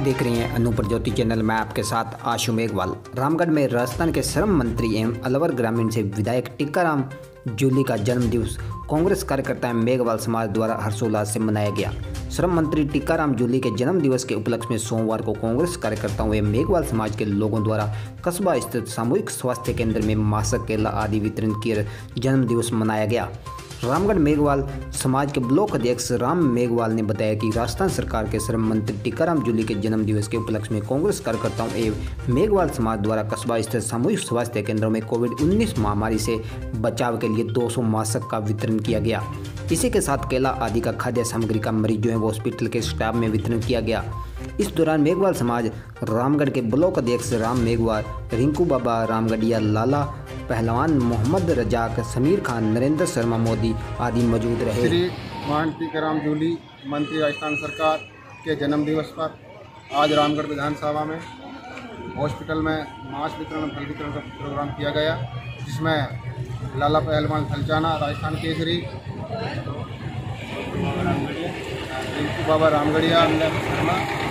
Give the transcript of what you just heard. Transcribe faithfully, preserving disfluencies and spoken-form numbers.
देख रही हैं अनूपर ज्योति चैनल। मैं आपके साथ आशु मेघवाल। रामगढ़ में राजस्थान के श्रम मंत्री एवं अलवर ग्रामीण से विधायक टीकाराम जूली का जन्म दिवस कांग्रेस कार्यकर्ता एवं मेघवाल समाज द्वारा हर्षोल्लास से मनाया गया। श्रम मंत्री टीकाराम जूली के जन्म दिवस के उपलक्ष्य में सोमवार को कांग्रेस कार्यकर्ताओं एवं मेघवाल समाज के लोगों द्वारा कस्बा स्थित सामूहिक स्वास्थ्य केंद्र में मास्क, केला आदि वितरण कर जन्म दिवस मनाया गया। रामगढ़ मेघवाल समाज के ब्लॉक अध्यक्ष राम मेघवाल ने बताया कि राजस्थान सरकार के श्रम मंत्री टीकाराम जूली के जन्म दिवस के उपलक्ष्य में कांग्रेस कार्यकर्ताओं एवं मेघवाल समाज द्वारा कस्बा स्थित सामूहिक स्वास्थ्य केंद्रों में कोविड उन्नीस महामारी से बचाव के लिए दो सौ मास्क का वितरण किया गया। इसी के साथ केला आदि का खाद्य सामग्री का मरीजों एवं हॉस्पिटल के स्टाफ में वितरण किया गया। इस दौरान मेघवाल समाज रामगढ़ के ब्लॉक अध्यक्ष राम मेघवाल, रिंकू बाबा रामगढ़िया, लाला पहलवान, मोहम्मद रजाक, समीर खान, नरेंद्र शर्मा मोदी आदि मौजूद रहे। श्री मान टीकाराम जूली मंत्री राजस्थान सरकार के जन्म दिवस पर आज रामगढ़ विधानसभा में हॉस्पिटल में मास्क वितरण फल वितरण का प्रोग्राम किया गया, जिसमें लाला पहलवान थलचाना राजस्थान केसरी, रिंकू बाबा रामगढ़िया,